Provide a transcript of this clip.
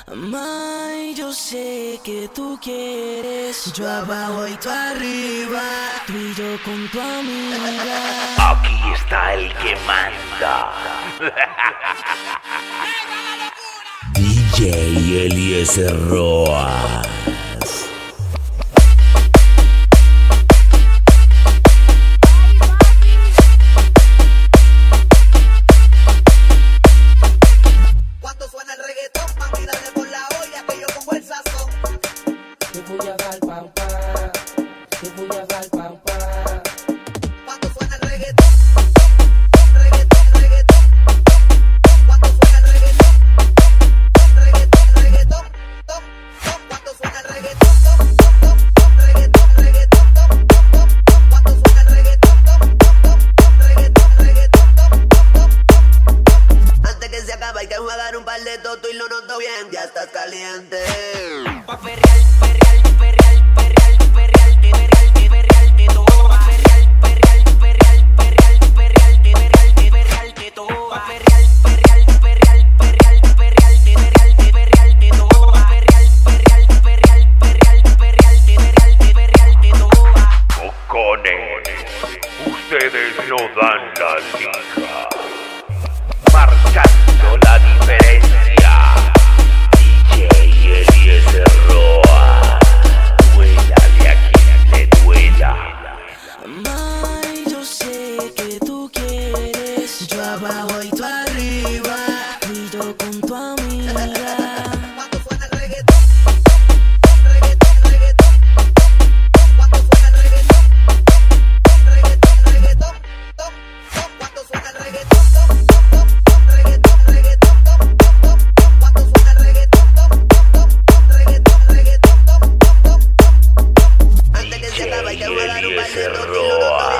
May, yo sé que tú quieres, yo abajo y tú arriba, tú y yo con tu amiga. Aquí está el que manda. DJ Eliezer Roas. Cuando suena el reggaetón, mami, dale por la olla que yo pongo el sazón. Te voy a dar pam pam, te voy a dar pam pam. Cuando suena el reggaetón, reggaetón, reggaetón. Cuando suena el reggaetón, reggaetón, reggaetón, tom, tom. Cuando suena el reggaetón, tom, tom, tom, reggaetón, reggaetón, tom, tom, tom. Cuando suena el reggaetón, tom, tom, tom, reggaetón, reggaetón, tom, tom, tom. Antes que se acabe hay que jugar un par de toto y lo noto bien, ya estás caliente. Pa' perrear, perrear, perrear, perrear, perrear, perrear, perrear, te todo. Pa' perrear, perrear, perrear, perrear, perrear, perrear, perrear, te todo. Pa' perrear, perrear, perrear, perrear, perrear, perrear, perrear, te todo. Pa' perrear, perrear, perrear, perrear, perrear, perrear, perrear, te todo. Cocones, ustedes no dan la liga. Marcando la diferencia. DJ Eliezer Roas. Duélale a quien le duela. May, yo sé que tú quieres, yo abajo y tú arriba, tú y yo con tu amiga. Cuando suena el reggaetón, reggaetón, reggaetón. Cuando suena el reggaetón, reggaetón, reggaetón, tom, tom. Cuando suena el reggaetón, tom, tom, tom, reggaetón, reggaetón, tom, tom, tom. Cuando suena el reggaetón, tom, tom, tom, reggaetón, reggaetón, tom, tom, tom. Antes que se acabe hay que jugar un par de Eliezer toto y lo noto Roas.